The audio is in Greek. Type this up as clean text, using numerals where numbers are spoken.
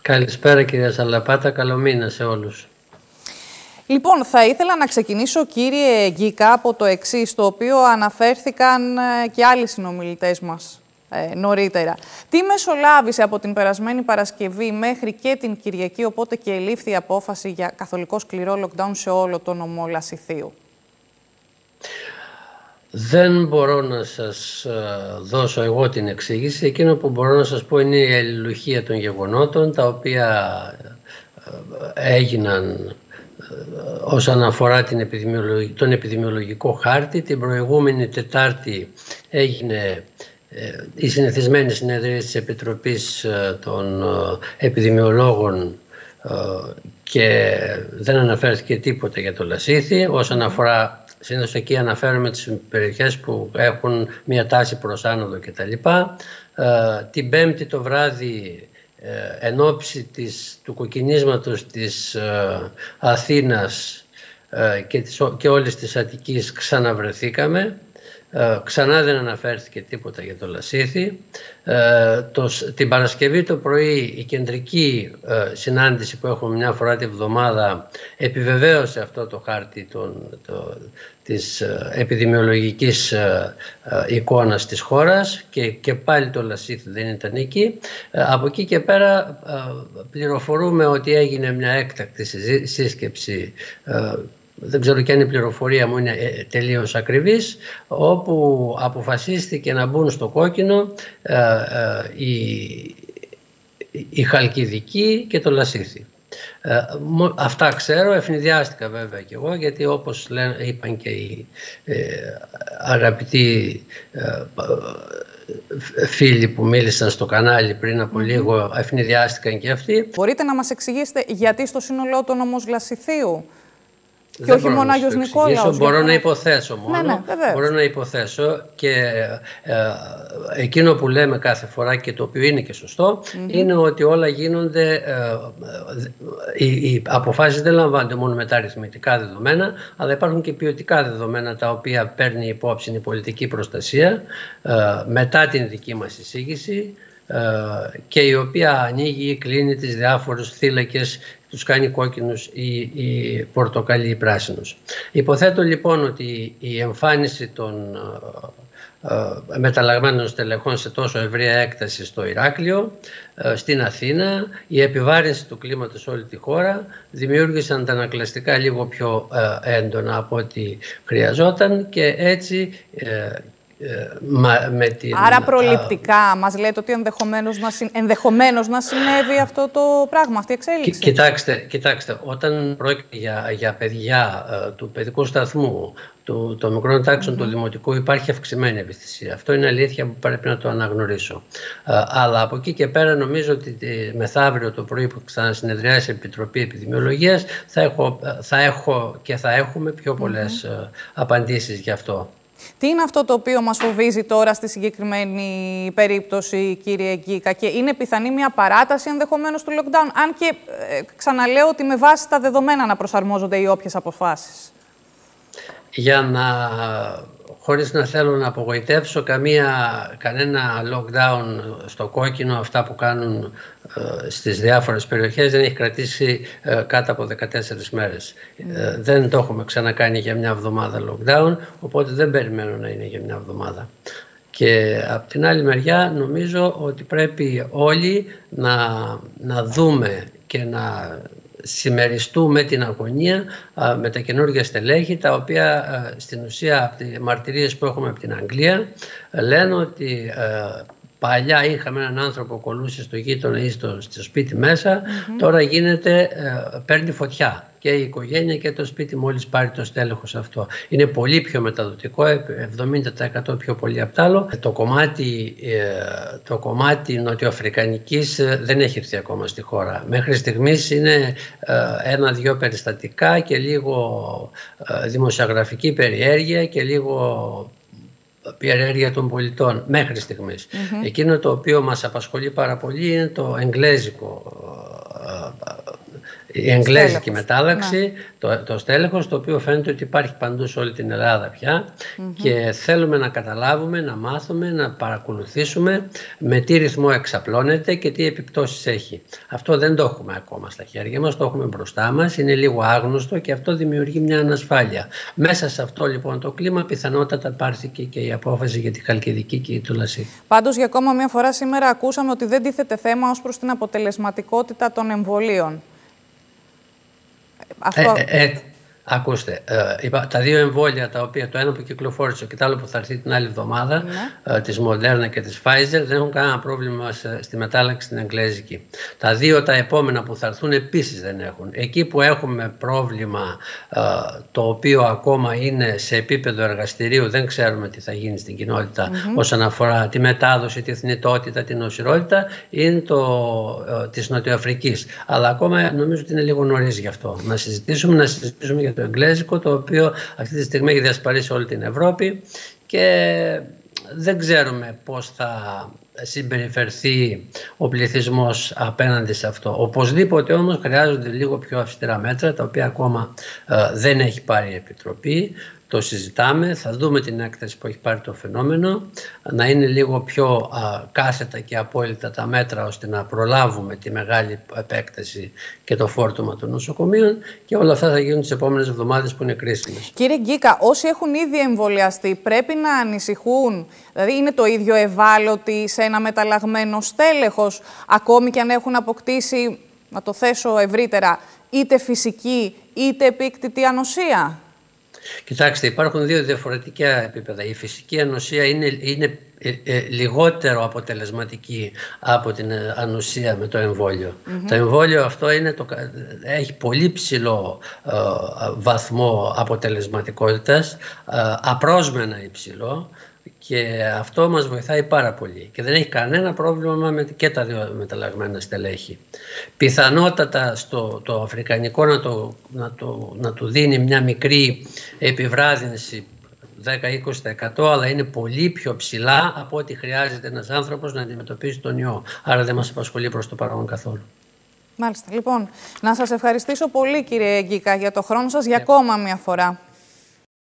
Καλησπέρα κυρία Σαλαπάτα, καλό μήνα σε όλους. Λοιπόν, θα ήθελα να ξεκινήσω, κύριε Γκίκα, από το εξής, το οποίο αναφέρθηκαν και άλλοι συνομιλητές μας νωρίτερα. Τι μεσολάβησε από την περασμένη Παρασκευή μέχρι και την Κυριακή, οπότε και ελήφθη η απόφαση για καθολικό σκληρό lockdown σε όλο το νομό Λασιθίου? Δεν μπορώ να σας δώσω εγώ την εξήγηση. Εκείνο που μπορώ να σας πω είναι η αλληλουχία των γεγονότων, τα οποία έγιναν όσον αφορά τον επιδημιολογικό χάρτη. Την προηγούμενη Τετάρτη έγινε η συνηθισμένη συνεδρία της Επιτροπής των Επιδημιολόγων και δεν αναφέρθηκε τίποτα για το Λασίθι. Όσον αφορά, συνήθως εκεί αναφέρουμε τις περιοχές που έχουν μια τάση προς άνοδο κτλ. Την Πέμπτη το βράδυ, εν ώψη του κοκκινίσματος της Αθήνας και όλης της Αττικής, ξαναβρεθήκαμε. Ξανά δεν αναφέρθηκε τίποτα για το Λασίθι. Την Παρασκευή το πρωί η κεντρική συνάντηση που έχουμε μια φορά τη βδομάδα επιβεβαίωσε αυτό το χάρτη της επιδημιολογικής εικόνας της χώρας και πάλι το Λασίθι δεν ήταν εκεί. Από εκεί και πέρα πληροφορούμε ότι έγινε μια έκτακτη σύσκεψη, δεν ξέρω και αν η πληροφορία μου είναι τελείως ακριβής, όπου αποφασίστηκε να μπουν στο κόκκινο η Χαλκιδική και το Λασίθι. Αυτά ξέρω, ευνηδιάστηκα βέβαια και εγώ, γιατί όπως είπαν και οι αγαπητοί φίλοι που μίλησαν στο κανάλι πριν από λίγο, ευνηδιάστηκαν και αυτοί. Μπορείτε να μας εξηγήσετε γιατί στο σύνολό του νομός Λασιθίου και όχι μόνο Άγιος Νικόλαος? Μπορώ να υποθέσω μόνο. Ναι, μπορώ να υποθέσω και εκείνο που λέμε κάθε φορά και το οποίο είναι και σωστό, είναι ότι όλα γίνονται, οι αποφάσεις δεν λαμβάνονται μόνο με τα αριθμητικά δεδομένα, αλλά υπάρχουν και ποιοτικά δεδομένα τα οποία παίρνει υπόψη η πολιτική προστασία μετά την δική μας εισήγηση, και η οποία ανοίγει ή κλείνει τις διάφορους θύλακες, τους κάνει κόκκινους ή πορτοκαλί ή πράσινους. Υποθέτω λοιπόν ότι η εμφάνιση των μεταλλαγμένων στελεχών σε τόσο ευρεία έκταση στο Ηράκλειο, στην Αθήνα, η επιβάρυνση του κλίματος σε όλη τη χώρα δημιούργησαν τα ανακλαστικά λίγο πιο έντονα από ό,τι χρειαζόταν και έτσι άρα προληπτικά μας λέτε ότι ενδεχομένως να συνέβη αυτό το πράγμα, αυτή η εξέλιξη? Κοιτάξτε, όταν πρόκειται για παιδιά του παιδικού σταθμού, των μικρών τάξεων του δημοτικού, υπάρχει αυξημένη ευαισθησία. Αυτό είναι αλήθεια που πρέπει να το αναγνωρίσω. Αλλά από εκεί και πέρα νομίζω ότι μεθαύριο το πρωί που ξανασυνεδριάσει η Επιτροπή Επιδημιολογίας θα έχουμε πιο πολλές απαντήσεις γι' αυτό. Τι είναι αυτό το οποίο μας φοβίζει τώρα στη συγκεκριμένη περίπτωση, κύριε Γκίκα, και είναι πιθανή μια παράταση ενδεχομένως του lockdown, αν και ξαναλέω ότι με βάση τα δεδομένα να προσαρμόζονται οι όποιες αποφάσεις? Χωρίς να θέλω να απογοητεύσω, κανένα lockdown στο κόκκινο, αυτά που κάνουν στις διάφορες περιοχές, δεν έχει κρατήσει κάτω από 14 μέρες. Δεν το έχουμε ξανακάνει για μια εβδομάδα lockdown, οπότε δεν περιμένω να είναι για μια εβδομάδα. Και από την άλλη μεριά νομίζω ότι πρέπει όλοι να δούμε και να συμμεριστούμε την αγωνία με τα καινούργια στελέχη, τα οποία στην ουσία από τις μαρτυρίες που έχουμε από την Αγγλία λένε ότι παλιά είχαμε έναν άνθρωπο που κολούσε στο γείτονα ή στο σπίτι μέσα, τώρα παίρνει φωτιά και η οικογένεια και το σπίτι μόλις πάρει το στέλεχος αυτό. Είναι πολύ πιο μεταδοτικό, 70% πιο πολύ απ' τ' άλλο. Το κομμάτι νοτιοαφρικανικής δεν έχει έρθει ακόμα στη χώρα. Μέχρι στιγμής είναι ένα-δυο περιστατικά και λίγο δημοσιογραφική περιέργεια και λίγο περιέργεια των πολιτών μέχρι στιγμής. Εκείνο το οποίο μας απασχολεί πάρα πολύ είναι το εγγλέζικο η εγγλέζικη μετάλλαξη, το στέλεχος, το οποίο φαίνεται ότι υπάρχει παντού σε όλη την Ελλάδα πια και θέλουμε να καταλάβουμε, να μάθουμε, να παρακολουθήσουμε με τι ρυθμό εξαπλώνεται και τι επιπτώσεις έχει. Αυτό δεν το έχουμε ακόμα στα χέρια μας, το έχουμε μπροστά μας, είναι λίγο άγνωστο και αυτό δημιουργεί μια ανασφάλεια. Μέσα σε αυτό λοιπόν το κλίμα πιθανότατα πάρθηκε και η απόφαση για τη Χαλκιδική και η Τουλασσή. Πάντως για ακόμα μια φορά σήμερα ακούσαμε ότι δεν τίθεται θέμα ως προς την αποτελεσματικότητα των εμβολίων. Αυτό... Ακούστε, τα δύο εμβόλια, τα οποία το ένα που κυκλοφόρησε και το άλλο που θα έρθει την άλλη εβδομάδα, της Moderna και της Pfizer, δεν έχουν κανένα πρόβλημα στη μετάλλαξη στην εγγλέζικη. Τα δύο τα επόμενα που θα έρθουν επίσης δεν έχουν. Εκεί που έχουμε πρόβλημα, το οποίο ακόμα είναι σε επίπεδο εργαστηρίου, δεν ξέρουμε τι θα γίνει στην κοινότητα όσον αφορά τη μετάδοση, τη θνητότητα, την νοσηρότητα, είναι της Νοτιοαφρικής. Αλλά ακόμα νομίζω ότι είναι λίγο νωρίς γι' αυτό. Να συζητήσουμε για το εγγλέζικο, το οποίο αυτή τη στιγμή έχει διασπαρίσει όλη την Ευρώπη και δεν ξέρουμε πώς θα συμπεριφερθεί ο πληθυσμός απέναντι σε αυτό. Οπωσδήποτε όμως χρειάζονται λίγο πιο αυστηρά μέτρα, τα οποία ακόμα δεν έχει πάρει η Επιτροπή. Το συζητάμε, θα δούμε την έκταση που έχει πάρει το φαινόμενο, να είναι λίγο πιο κάθετα και απόλυτα τα μέτρα ώστε να προλάβουμε τη μεγάλη επέκταση και το φόρτωμα των νοσοκομείων και όλα αυτά θα γίνουν τις επόμενες εβδομάδες που είναι κρίσιμες. Κύριε Γκίκα, όσοι έχουν ήδη εμβολιαστεί πρέπει να ανησυχούν, δηλαδή είναι το ίδιο ευάλωτοι σε ένα μεταλλαγμένο στέλεχος, ακόμη και αν έχουν αποκτήσει, να το θέσω ευρύτερα, είτε φυσική είτε επίκτητη ανοσία? Κοιτάξτε, υπάρχουν δύο διαφορετικά επίπεδα. Η φυσική ανοσία είναι λιγότερο αποτελεσματική από την ανοσία με το εμβόλιο. Το εμβόλιο αυτό έχει πολύ ψηλό βαθμό αποτελεσματικότητας, απρόσμενα υψηλό, και αυτό μας βοηθάει πάρα πολύ και δεν έχει κανένα πρόβλημα και τα δύο μεταλλαγμένα στελέχη. Πιθανότατα το αφρικανικό να του δίνει μια μικρή επιβράδυνση 10-20%, αλλά είναι πολύ πιο ψηλά από ό,τι χρειάζεται ένας άνθρωπος να αντιμετωπίσει τον ιό. Άρα δεν μας απασχολεί προς το παρόν καθόλου. Μάλιστα. Λοιπόν, να σας ευχαριστήσω πολύ κύριε Γκίκα για το χρόνο σας για ακόμα μια φορά.